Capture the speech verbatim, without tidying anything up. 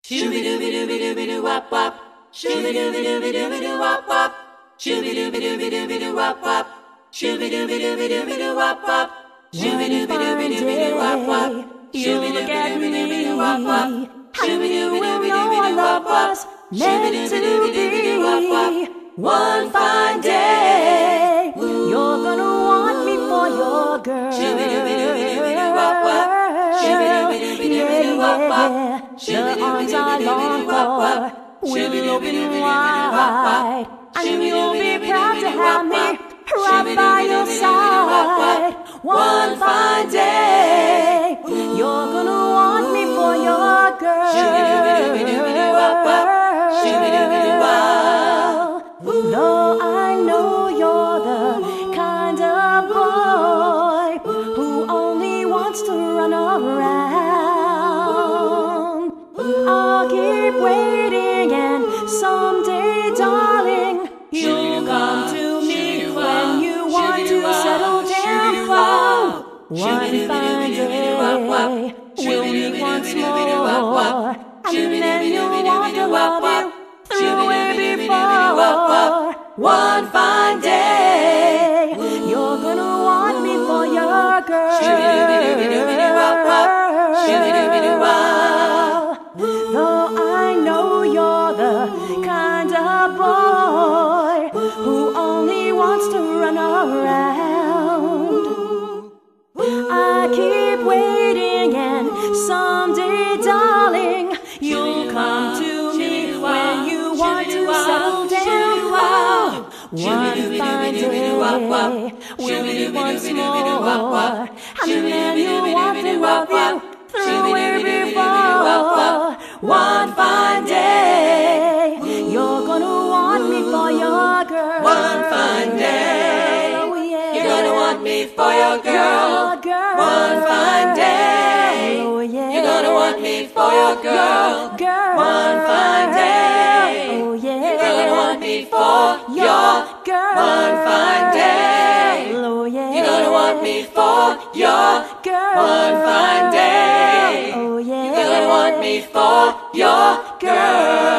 Shooby-dooby-dooby-dooby-doo-wop wop. Shooby-dooby-dooby-dooby-doo-wop wop. Shooby-dooby-dooby-dooby-doo-wop wop. Shooby-dooby-dooby-dooby-doo-wop wop. Shooby-dooby-dooby-dooby-doo-wop wop. Shooby-dooby-dooby-dooby-doo-wop wop. Shooby-dooby-dooby-doo-wop wop. Shooby-dooby-dooby-doo-wop wop. One fine day, you're gonna want me for your girl. Shooby-dooby-dooby-dooby-doo-wop wop. Shooby-dooby-dooby-dooby-doo-wop wop. The arms I long for will open wide, and you'll be proud to have me right by your side. One fine day, you're gonna want me for your girl. Though I know you're the kind of boy who only wants to run around, I'll keep waiting, and someday, darling, you'll come to me when you want to settle down. One fine day, we'll meet once more, and then you'll want to love you through way before. One fine day, you're gonna want me for your girl. Though I know you're the kind of boy who only wants to run around, I keep waiting, and someday, darling, you'll come to me when you want to settle down. One fine day, we'll meet once more, and then you'll want to love you through way before. One fine day, you're gonna want me for your girl. One fine day, oh, yeah. You're gonna want me for your girl. girl. One fine day, oh, yeah. You're gonna want me for your girl. girl. One fine day, oh, yeah. You're gonna want me for your girl. One fine day, oh, yeah. You're gonna want me for your girl. One fine day, oh, yeah. You're gonna want me for your girl.